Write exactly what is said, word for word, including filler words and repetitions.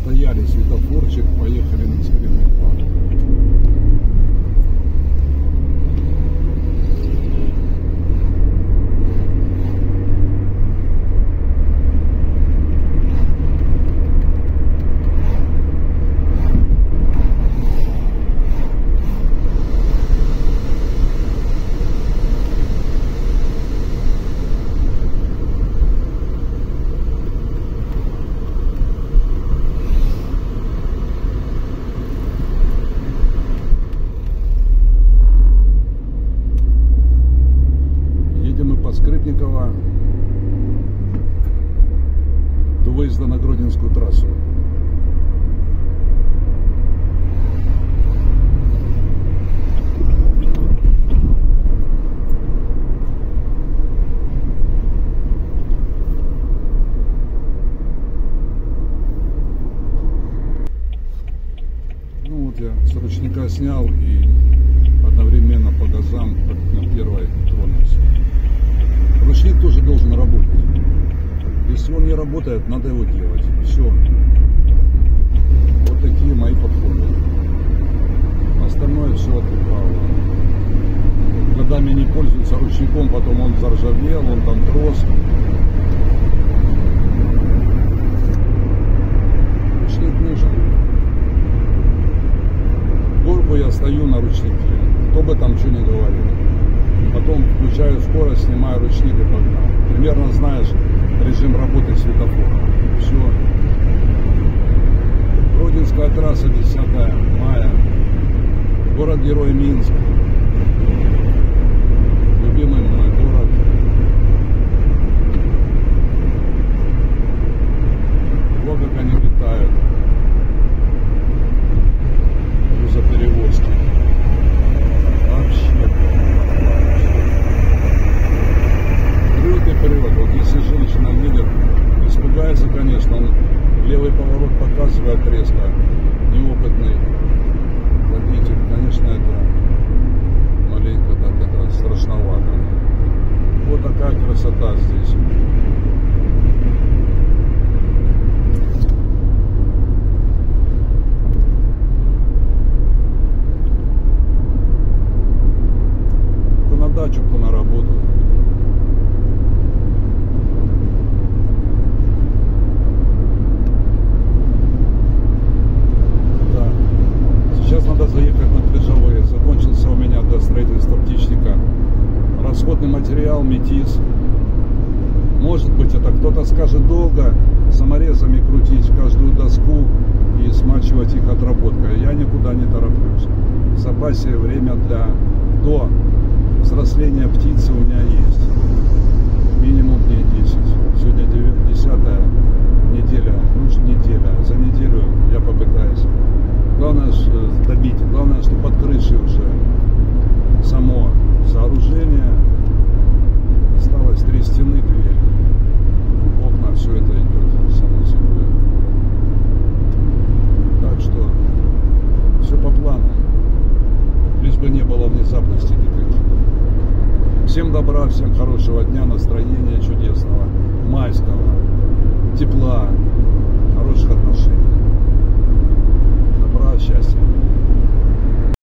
Простояли светофорчик, поехали на Скрипный парк. Скрипникова до выезда на Гродненскую трассу. Ну вот я с ручника снял и одновременно по газам на первой тронулся. Ручник тоже должен работать. Если он не работает, надо его делать. Все. Вот такие мои подходы. Остальное все от лукавого. Годами не пользуются ручником, потом он заржавел, он там трос. Ручник нужен. Горбу я стою на ручнике. Кто бы там что ни говорил. Потом включаю скорость, снимаю ручник и погнал. Примерно знаешь режим работы светофора. Все. Гродненская трасса, десятое мая. Город-герой Минск. Любимый мой город. Вот как они летают. Грузоперевозки. Вообще. Вперед. Вот если женщина едет, испугается, конечно, он левый поворот показывает резко, неопытный водитель, конечно, это маленько так это страшновато. Вот такая красота здесь. Кто на дачу, кто на работу. Надо заехать на Крыжовые. Закончился у меня до строительства птичника расходный материал метис. Может быть, это кто-то скажет долго саморезами крутить каждую доску и смачивать их отработкой. Я никуда не тороплюсь. В запасе время для до взросления птицы у меня есть. Минимум дней десять. Сегодня десятая неделя. Ну, неделя. За неделю я попытаюсь. Главное добить, главное, что под крышей уже само сооружение. Осталось три стены, дверь, окна, все это идет само собой. Так что все по плану, лишь бы не было внезапности никаких. Всем добра, всем хорошего дня, настроения чудесного, майского, тепла, хороших отношений. Счастья.